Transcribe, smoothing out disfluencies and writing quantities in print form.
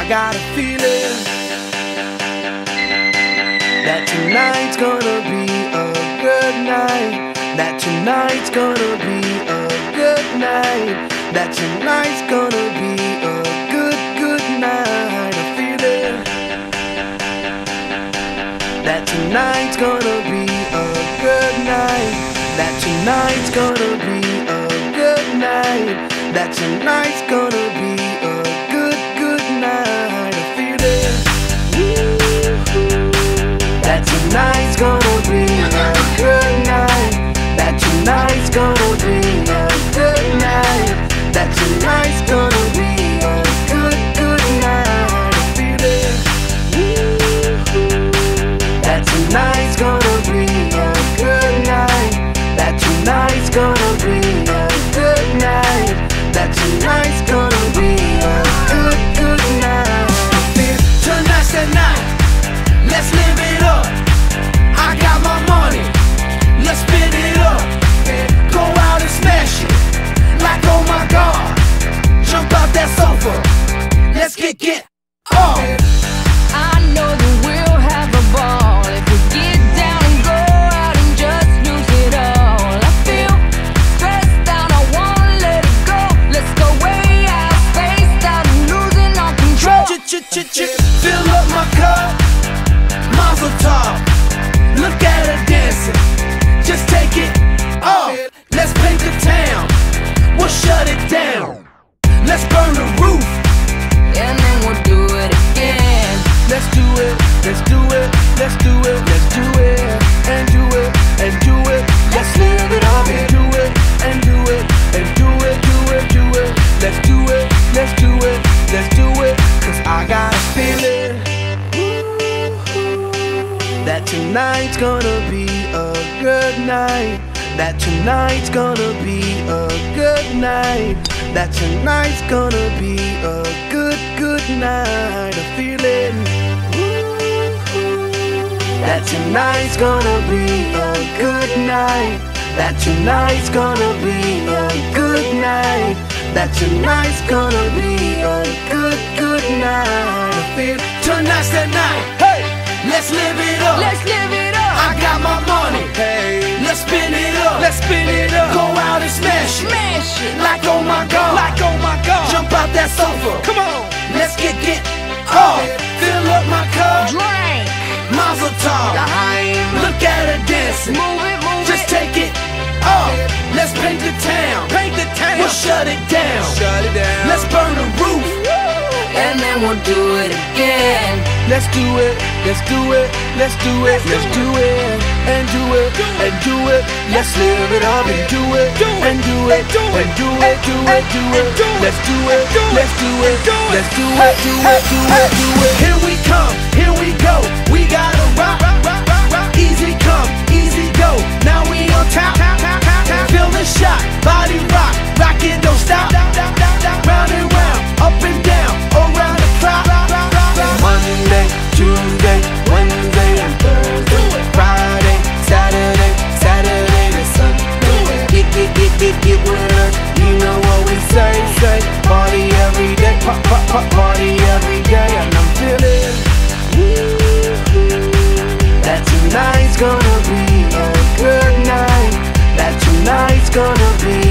got a feeling that tonight's gonna be a good night. That tonight's gonna be a good night. That tonight's gonna be a good night. A feeling that tonight's gonna be a good night. That tonight's gonna be a good night. That tonight's gonna be a good night. A feeling that tonight's gonna be a good night. That tonight's gonna be a good night. That tonight's gonna be a good night. A feeling that tonight's gonna be a good night. That tonight's gonna be a good night. That tonight's gonna be a good night. Tonight's the night, let's live it up. I got my money, let's spin it up. Go out and smash it, like oh my God. Jump out that sofa, let's get off. I know that we'll have a ball if we get down and go out and just lose it all. I feel stressed out, I wanna let it go. Let's go way out, spaced out and losing all control. Fill up my cup, Mazel tov. Look at her dancing, just take it off. Let's paint the town, we'll shut it down. Let's burn the roof, And then we'll do it again. Let's do it, let's do it, let's do it, let's do it, and do it, and do it. Let's live it up and do it, and do it, and do it, do it, do it. Let's do it, let's do it, let's do it. Cause I got a feeling that tonight's gonna be a good night. That tonight's gonna be a good night. That tonight's gonna be a good night. A feeling that tonight's gonna be a good night. That tonight's gonna be a good night. That tonight's gonna be a good night. I feel tonight's the night. hey, Let's live it up. Let's live it up. I got my money, hey, let's spin it up. let's spin it up. Go out and smash it, Smash it. like oh my God. Like oh my God, Jump out that sofa, come on. let's get off. Fill up my cup, Drink. Mazel tov. Look at her dancing, Move it, move just it. take it off. Let's paint the town, Paint the town, we'll shut it down. shut it down. Let's burn the roof, And then we'll do it again. Let's do it, let's do it, let's do it, let's do it, and do it, and do it. Let's live it up and do it, and do it, and do it, do it, do it. Let's do it, let's do it, let's do it, do it, do it, do it. here we come, here we go. We gotta rock, easy come, easy go. Now we on top, feel the shot, body rock, rock it, don't stop. Round and round, up and down, around the clock. Monday, Tuesday, Wednesday, and Thursday, Friday, Saturday, Saturday to Sunday. Get with us, you know what we say. Party every day, party every day, and I'm feeling that tonight's gonna be a good night. That tonight's gonna be